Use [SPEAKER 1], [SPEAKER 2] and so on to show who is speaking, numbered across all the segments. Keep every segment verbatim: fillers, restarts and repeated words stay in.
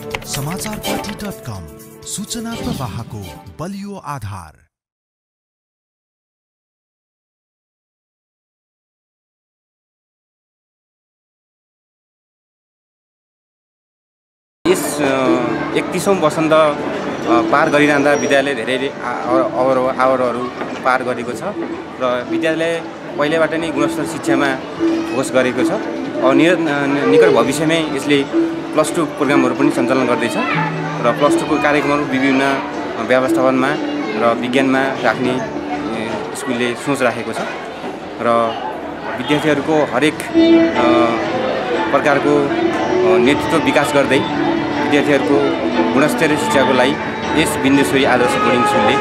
[SPEAKER 1] समाचार party dot कम सूचना प्रवाहको बलियो आधार।
[SPEAKER 2] यस एकतीसौं वसन्त पार गरिरहँदा विद्यालय धेरै अवरोधहरू पार गरेको छ र विद्यालय पहिलेबाट नै गुणस्तर शिक्षामा फोकस गरेको छ। अब निकट भविष्यमै यसले प्लस टू प्रोग्रामहरू पनि सञ्चालन गर्दैछ र प्लस टू को कार्यक्रमहरू विभिन्न व्यवस्थापनमा र विज्ञानमा राख्ने स्कुलले सोच राखेको छ र विद्यार्थीहरूको हरेक प्रकारको नेतृत्व विकास गर्दै विद्यार्थीहरूको गुणस्तरीय शिक्षाको लागि यस बिन्देश्वरी आदर्श बोर्डिङ स्कुलले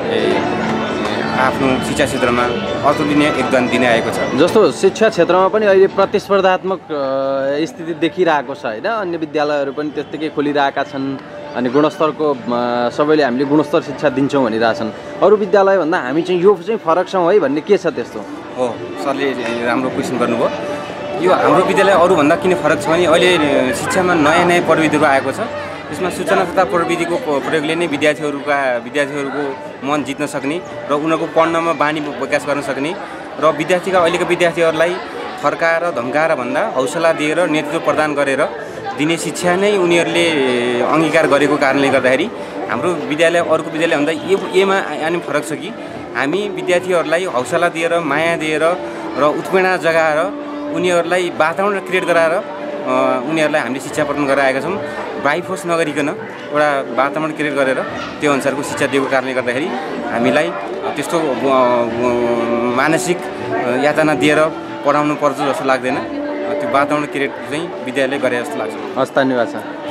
[SPEAKER 2] आफ्नो शिक्षा क्षेत्रमा अतुलनीय योगदान दिने आएको छ।
[SPEAKER 3] जस्तो शिक्षा क्षेत्रमा पनि अहिले प्रतिस्पर्धात्मक स्थिति देखिरहेको छ होइन, अन्य विद्यालयहरू पनि त्यत्तिकै खोलिरहेका छन् अनि गुणस्तरको सबैले हामीले गुणस्तर शिक्षा दिन्छौँ भनिरहेछन्। अरू विद्यालयभन्दा हामी चाहिँ यो चाहिँ फरक छौँ है भन्ने के छ त्यस्तो?
[SPEAKER 2] हो, सरले राम्रो क्वेसन गर्नुभयो। यो हाम्रो विद्यालय अरूभन्दा किन फरक छ भने अहिले शिक्षामा नयाँ नयाँ प्रविधिहरू आएको छ। यसमा सूचना तथा प्रविधिको प्रयोगले नै विद्यार्थीहरूका विद्यार्थीहरूको मन जित्न सक्ने र उनीहरूको पढ्नमा बानी विकास गर्न सक्ने र विद्यार्थीका अहिलेका विद्यार्थीहरूलाई फर्काएर धम्काएर भन्दा हौसला दिएर नेतृत्व प्रदान गरेर दिने शिक्षा नै उनीहरूले अङ्गीकार गरेको कारणले गर्दाखेरि हाम्रो विद्यालय अरूको विद्यालयभन्दा यो एमा अनि फरक छ कि हामी विद्यार्थीहरूलाई हौसला दिएर माया दिएर र उत्प्रेरणा जगाएर उनीहरूलाई वातावरण क्रिएट गराएर उनीहरूलाई हामीले शिक्षा प्रदान गरेर आएका छौँ। बाई फोर्स नगरिकन एउटा वातावरण क्रिएट गरेर त्यो अनुसारको शिक्षा दिएको कारणले गर्दाखेरि हामीलाई त्यस्तो मानसिक यातना दिएर पढाउनु पर्छ जस्तो लाग्दैन। त्यो वातावरण क्रिएट चाहिँ विद्यालय गरे जस्तो लाग्छ।
[SPEAKER 3] हस्, धन्यवाद छ।